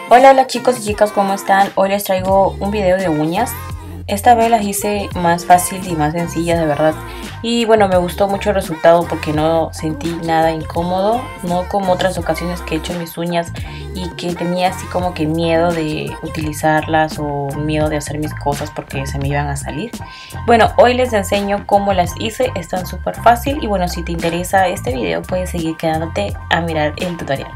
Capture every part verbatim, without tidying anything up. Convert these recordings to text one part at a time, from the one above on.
Hola, hola chicos y chicas, ¿cómo están? Hoy les traigo un video de uñas. Esta vez las hice más fácil y más sencillas, de verdad. Y bueno, me gustó mucho el resultado porque no sentí nada incómodo. No como otras ocasiones que he hecho mis uñas y que tenía así como que miedo de utilizarlas o miedo de hacer mis cosas porque se me iban a salir. Bueno, hoy les enseño cómo las hice. Están súper fácil y bueno, si te interesa este video puedes seguir quedándote a mirar el tutorial.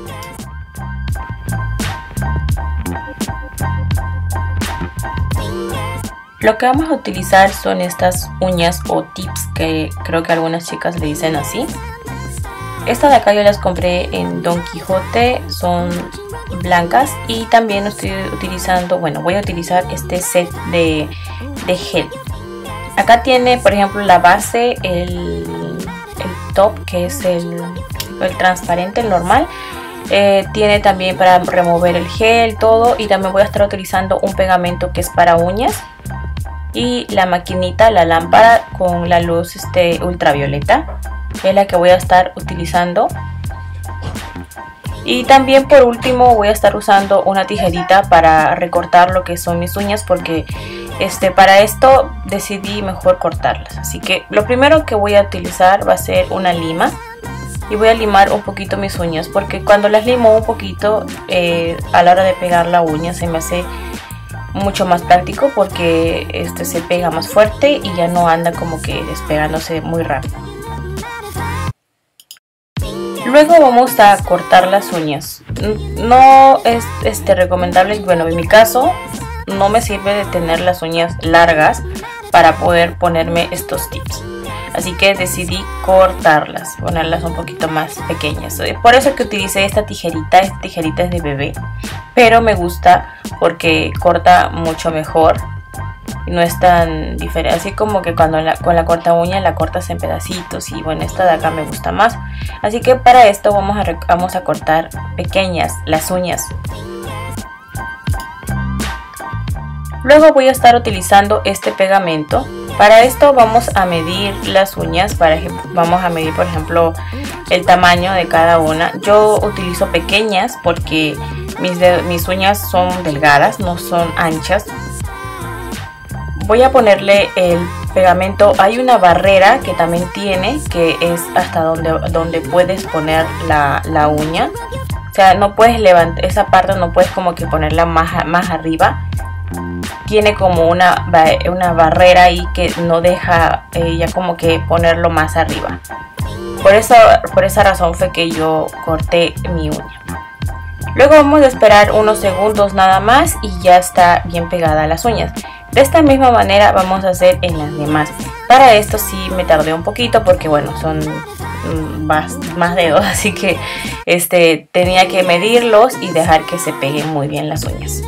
Lo que vamos a utilizar son estas uñas o tips que creo que algunas chicas le dicen así. Estas de acá yo las compré en Don Quijote, son blancas y también estoy utilizando, bueno, voy a utilizar este set de, de gel. Acá tiene, por ejemplo, la base, el, el top, que es el, el transparente, el normal. Eh, tiene también para remover el gel, todo, y también voy a estar utilizando un pegamento que es para uñas. Y la maquinita, la lámpara con la luz este, ultravioleta, es la que voy a estar utilizando. Y también por último voy a estar usando una tijerita para recortar lo que son mis uñas, porque este, para esto decidí mejor cortarlas. Así que lo primero que voy a utilizar va a ser una lima. Y voy a limar un poquito mis uñas, porque cuando las limo un poquito eh, a la hora de pegar la uña se me hace mucho más práctico, porque este se pega más fuerte y ya no anda como que despegándose muy rápido. Luego vamos a cortar las uñas. No es este, recomendable, bueno, en mi caso no me sirve de tener las uñas largas para poder ponerme estos tips. Así que decidí cortarlas, ponerlas un poquito más pequeñas. Por eso que utilicé esta tijerita, esta tijerita es de bebé. Pero me gusta porque corta mucho mejor. No es tan diferente, así como que cuando la, con la corta uña la cortas en pedacitos. Y bueno, esta de acá me gusta más. Así que para esto vamos a, vamos a cortar pequeñas las uñas. Luego voy a estar utilizando este pegamento. Para esto vamos a medir las uñas, para que vamos a medir por ejemplo el tamaño de cada una. Yo utilizo pequeñas porque mis, de, mis uñas son delgadas, no son anchas. Voy a ponerle el pegamento, hay una barrera que también tiene, que es hasta donde, donde puedes poner la, la uña. O sea, no puedes levantar, esa parte no puedes como que ponerla más, más arriba. Tiene como una, una barrera ahí que no deja eh, ya como que ponerlo más arriba. Por eso, por esa razón fue que yo corté mi uña. Luego vamos a esperar unos segundos nada más y ya está bien pegada las uñas. De esta misma manera vamos a hacer en las demás. Para esto sí me tardé un poquito porque bueno, son más, más dedos, así que este, tenía que medirlos y dejar que se peguen muy bien las uñas.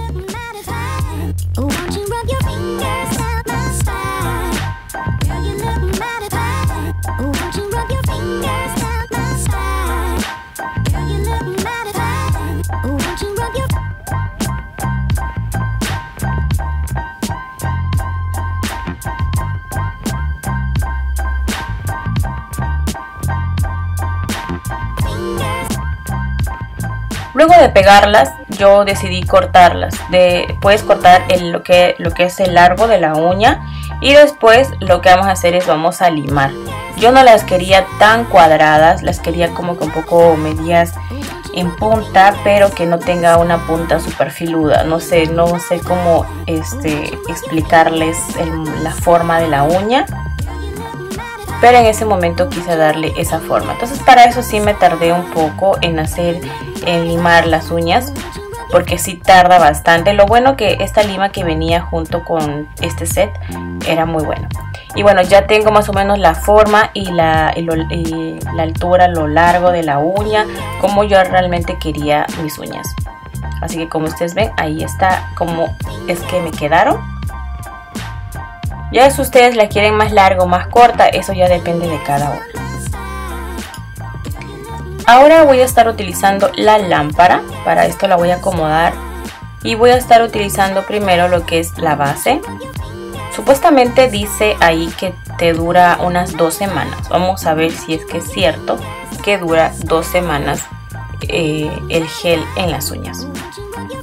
Luego de pegarlas, yo decidí cortarlas. De, puedes cortar el, lo, que, lo que es el largo de la uña. Y después lo que vamos a hacer es vamos a limar. Yo no las quería tan cuadradas, las quería como que un poco medias en punta, pero que no tenga una punta súper filuda. No sé, no sé cómo este, explicarles el, la forma de la uña. Pero en ese momento quise darle esa forma. Entonces para eso sí me tardé un poco en hacer, en limar las uñas, porque sí tarda bastante. Lo bueno que esta lima que venía junto con este set era muy bueno. Y bueno, ya tengo más o menos la forma y la, y lo, y la altura, lo largo de la uña, como yo realmente quería mis uñas. Así que como ustedes ven, ahí está como es que me quedaron. Ya si ustedes la quieren más larga o más corta, eso ya depende de cada uno. Ahora voy a estar utilizando la lámpara. Para esto la voy a acomodar. Y voy a estar utilizando primero lo que es la base. Supuestamente dice ahí que te dura unas dos semanas. Vamos a ver si es que es cierto que dura dos semanas eh, el gel en las uñas.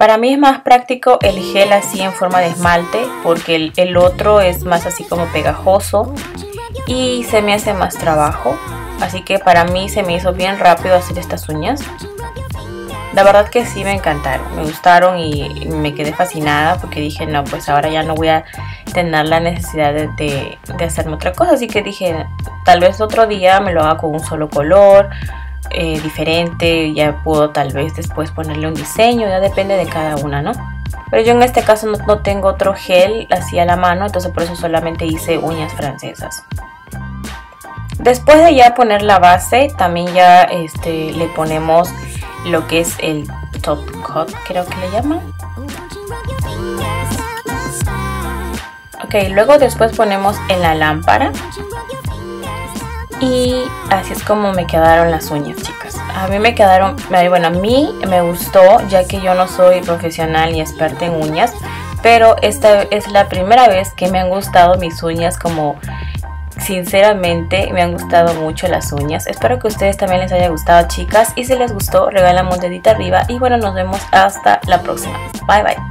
Para mí es más práctico el gel así en forma de esmalte, porque el, el otro es más así como pegajoso y se me hace más trabajo. Así que para mí se me hizo bien rápido hacer estas uñas. La verdad que sí me encantaron, me gustaron y me quedé fascinada porque dije, no, pues ahora ya no voy a tener la necesidad de, de, de hacerme otra cosa. Así que dije, tal vez otro día me lo haga con un solo color, eh, diferente, ya puedo tal vez después ponerle un diseño, ya depende de cada una, ¿no? Pero yo en este caso no, no tengo otro gel así a la mano, entonces por eso solamente hice uñas francesas. Después de ya poner la base, también ya este, le ponemos lo que es el top coat, creo que le llaman. Ok, luego después ponemos en la lámpara. Y así es como me quedaron las uñas, chicas. A mí me quedaron, bueno, a mí me gustó, ya que yo no soy profesional ni experta en uñas. Pero esta es la primera vez que me han gustado mis uñas, como sinceramente me han gustado mucho las uñas. Espero que a ustedes también les haya gustado, chicas. Y si les gustó, regálame un dedito arriba. Y bueno, nos vemos hasta la próxima. Bye, bye.